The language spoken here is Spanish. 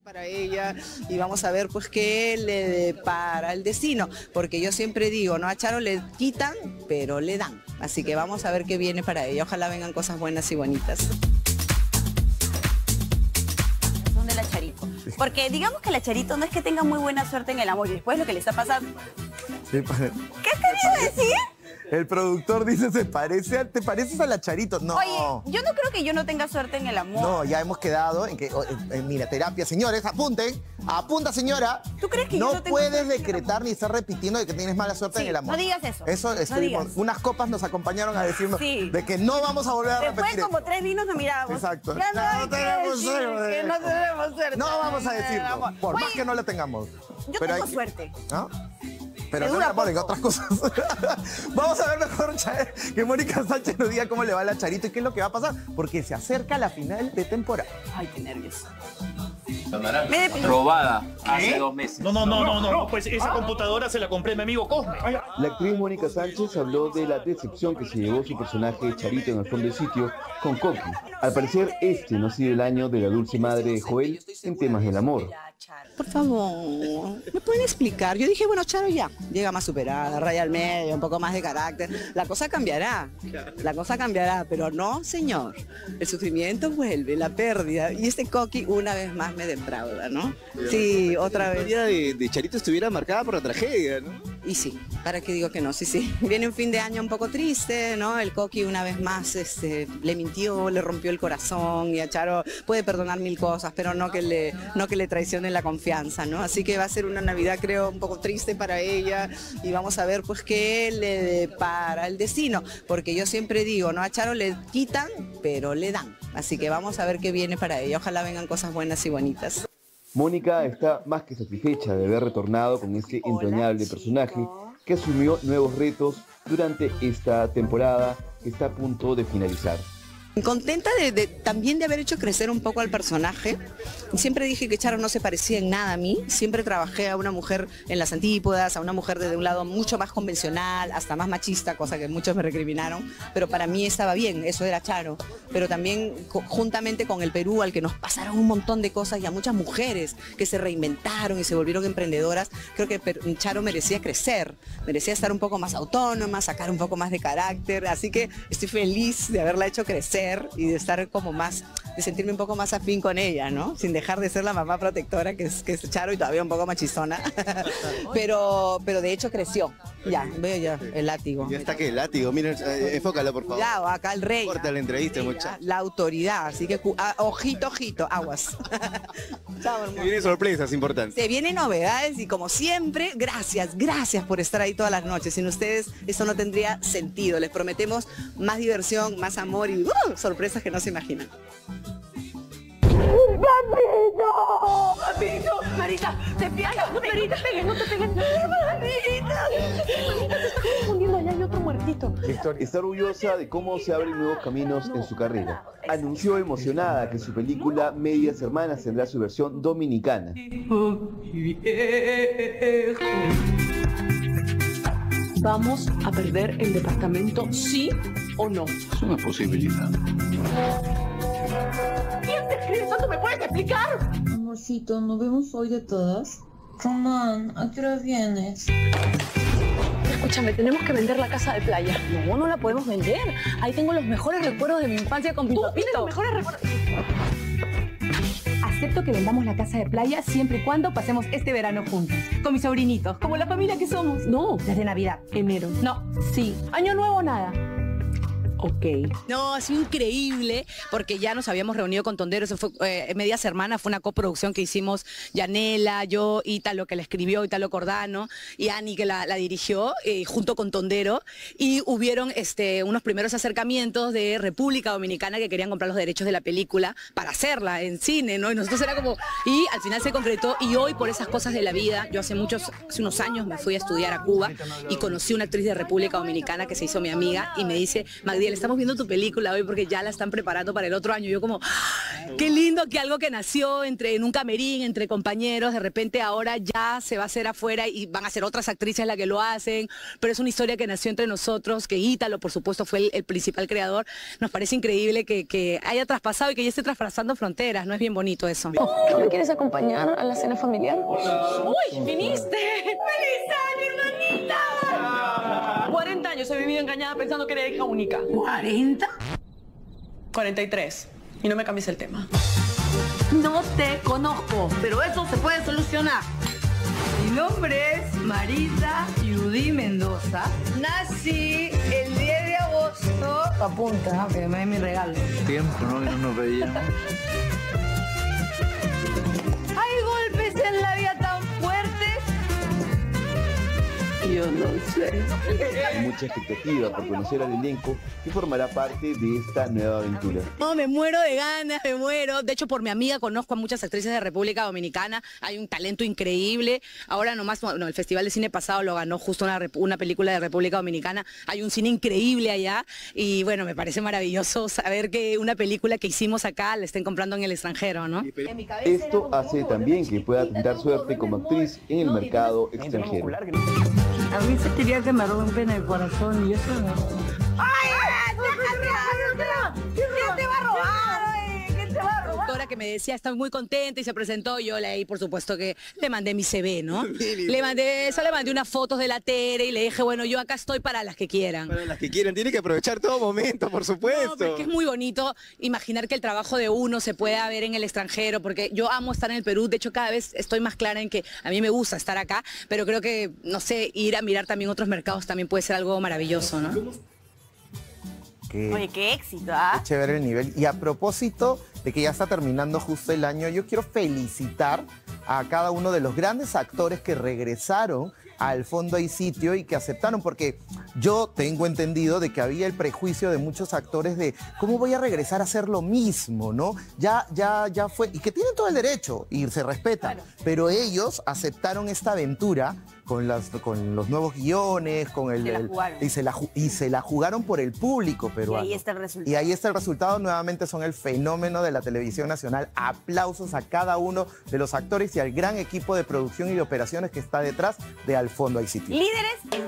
Para ella y vamos a ver pues qué le depara el destino, porque yo siempre digo, ¿no? A Charo le quitan, pero le dan, así que vamos a ver qué viene para ella, ojalá vengan cosas buenas y bonitas. Son de la Charito, porque digamos que la Charito no es que tenga muy buena suerte en el amor y después lo que le está pasando. ¿Qué quería decir? El productor dice, ¿te pareces a la Charito? No. Oye, yo no creo que yo no tenga suerte en el amor. No, ya hemos quedado en que, mira, terapia, señores, apunten. Apunta, señora. ¿Tú crees que no yo no tengo puedes suerte decretar ni estar repitiendo de que tienes mala suerte en el amor? No digas eso. Eso estuvimos, unas copas nos acompañaron a decirnos de que no vamos a volver a repetir. Después como 3 vinos nos mirábamos. Exacto. Ya no tenemos suerte. No tenemos suerte. No vamos a decirlo, por más que no la tengamos. Yo tengo suerte. ¿No? Pero no la ponen otras cosas. Vamos a ver mejor que Mónica Sánchez nos diga cómo le va a la Charito y qué es lo que va a pasar, porque se acerca la final de temporada. Ay, qué nervios. Robada hace 2 meses. No, pues esa computadora se la compré a mi amigo Cosme. La actriz Mónica Sánchez habló de la decepción que se llevó su personaje Charito en el fondo del sitio con Coqui. Al parecer, este no ha sido el año de la dulce madre de Joel en temas del amor. Por favor, ¿me pueden explicar? Yo dije, bueno, Charo ya, llega más superada, raya al medio, un poco más de carácter. La cosa cambiará, pero no, señor. El sufrimiento vuelve, la pérdida. Y este Coqui una vez más me defrauda, ¿no? Sí, otra vez. La historia de Charito estuviera marcada por la tragedia, ¿no? Y sí, ¿para qué digo que no? Sí. Viene un fin de año un poco triste, ¿no? El Coqui una vez más le mintió, le rompió el corazón y a Charo puede perdonar 1000 cosas, pero no que le traicionen la confianza, ¿no? Así que va a ser una Navidad, creo, un poco triste para ella y vamos a ver pues qué le depara el destino, porque yo siempre digo, ¿no? A Charo le quitan, pero le dan. Así que vamos a ver qué viene para ella, ojalá vengan cosas buenas y bonitas. Mónica está más que satisfecha de haber retornado con este entrañable personaje que asumió nuevos retos durante esta temporada que está a punto de finalizar. Contenta también de haber hecho crecer un poco al personaje. Siempre dije que Charo no se parecía en nada a mí. Siempre trabajé a una mujer en las antípodas, a una mujer desde un lado mucho más convencional, hasta más machista, cosa que muchos me recriminaron. Pero para mí estaba bien, eso era Charo. Pero también juntamente con el Perú, al que nos pasaron un montón de cosas y a muchas mujeres que se reinventaron y se volvieron emprendedoras, creo que Charo merecía crecer, merecía estar un poco más autónoma, sacar un poco más de carácter. Así que estoy feliz de haberla hecho crecer y de estar como más, de sentirme un poco más afín con ella, ¿no? Sin dejar de ser la mamá protectora que es Charo y todavía un poco machistona. pero de hecho creció. Ya, veo ya el látigo. Ya está que el látigo, miren, enfócalo por favor. Ya, acá el rey. Corta la entrevista, muchacha. La autoridad, así que ojito, aguas. Chao, hermano. Se vienen sorpresas importantes. Se vienen novedades y como siempre, gracias por estar ahí todas las noches. Sin ustedes eso no tendría sentido. Les prometemos más diversión, más amor y sorpresas que no se imaginan. ¡Papito! ¡Papito! Marita, te pierdas. Marita, no te pegues. Marita. Te estás confundiendo, allá hay otro muertito. Está orgullosa de cómo se abren nuevos caminos en su carrera. Anunció emocionada que su película Medias Hermanas tendrá su versión dominicana. ¿Vamos a perder el departamento, sí o no? Es una posibilidad. ¿Quién te escribe eso? ¿Me puedes explicar? Amorcito, ¿nos vemos hoy de todas? Román, ¿a qué hora vienes? Escúchame, tenemos que vender la casa de playa. No la podemos vender. Ahí tengo los mejores recuerdos de mi infancia con mi papito. ¿Tienes los mejores recuerdos? Acepto que vendamos la casa de playa siempre y cuando pasemos este verano juntos. Con mis sobrinitos, como la familia que somos. No. Desde Navidad. Enero. No. Sí. Año nuevo, nada. Ok. No, ha sido increíble porque ya nos habíamos reunido con Tondero, eso fue Medias Hermanas, fue una coproducción que hicimos Yanela, yo, Ítalo que la escribió, Ítalo Cordano, y Ani que la dirigió, junto con Tondero, y hubieron unos primeros acercamientos de República Dominicana que querían comprar los derechos de la película para hacerla en cine, ¿no? Y nosotros era como, y al final se concretó, y hoy por esas cosas de la vida, yo hace unos años me fui a estudiar a Cuba y conocí una actriz de República Dominicana que se hizo mi amiga y me dice, Magdiel, Isabel, estamos viendo tu película hoy porque ya la están preparando para el otro año. Yo como, qué lindo que algo que nació en un camerín, entre compañeros, de repente ahora ya se va a hacer afuera y van a ser otras actrices las que lo hacen, pero es una historia que nació entre nosotros, que Ítalo, por supuesto, fue el principal creador. Nos parece increíble que haya traspasado y que ya esté traspasando fronteras, ¿no? Es bien bonito eso. ¿No me quieres acompañar a la cena familiar? ¡Uy! ¡Viniste! ¡Feliz año, hermanita! 40 años he vivido engañada pensando que era hija única. ¿40? 43. Y no me cambies el tema. No te conozco, pero eso se puede solucionar. Mi nombre es Marisa Judy Mendoza. Nací el 10 de agosto. Apunta, que me dé mi regalo. Tiempo, ¿no? Y no nos veíamos. Hay golpes en la vida tan fuertes. Yo no sé. Hay mucha expectativa por conocer al elenco y formará parte de esta nueva aventura. No, me muero de ganas, me muero. De hecho, por mi amiga conozco a muchas actrices de República Dominicana. Hay un talento increíble. Ahora nomás, bueno, el Festival de Cine pasado lo ganó justo una película de República Dominicana. Hay un cine increíble allá y bueno, me parece maravilloso saber que una película que hicimos acá la estén comprando en el extranjero, ¿no? Esto hace también que pueda tentar suerte como actriz en el mercado extranjero. A mí se quería que me rompen el corazón y eso no. ¡Ay! ¿Quién te va a robar? ¿Quién te va a robar? La doctora que me decía, está muy contenta y se presentó, yo leí, por supuesto que le mandé mi CV, ¿no? le mandé unas fotos de la Tere y le dije, bueno, yo acá estoy para las que quieran. Para las que quieran, tiene que aprovechar todo momento, por supuesto. No, pero es que es muy bonito imaginar que el trabajo de uno se pueda ver en el extranjero, porque yo amo estar en el Perú, de hecho cada vez estoy más clara en que a mí me gusta estar acá, pero creo que, no sé, ir a mirar también otros mercados también puede ser algo maravilloso, ¿no? Oye, qué éxito, ¿ah? Qué chévere el nivel. Y a propósito de que ya está terminando justo el año, yo quiero felicitar a cada uno de los grandes actores que regresaron al Fondo Hay Sitio y que aceptaron, porque yo tengo entendido de que había el prejuicio de muchos actores de cómo voy a regresar a hacer lo mismo, ¿no? Ya fue, y que tienen todo el derecho y se respeta, claro. Pero ellos aceptaron esta aventura con los nuevos guiones, y se la jugaron por el público peruano. Y ahí está el resultado. Y ahí está el resultado, nuevamente son el fenómeno de la televisión nacional. Aplausos a cada uno de los actores y al gran equipo de producción y de operaciones que está detrás de Al Fondo Hay Sitio. Líderes en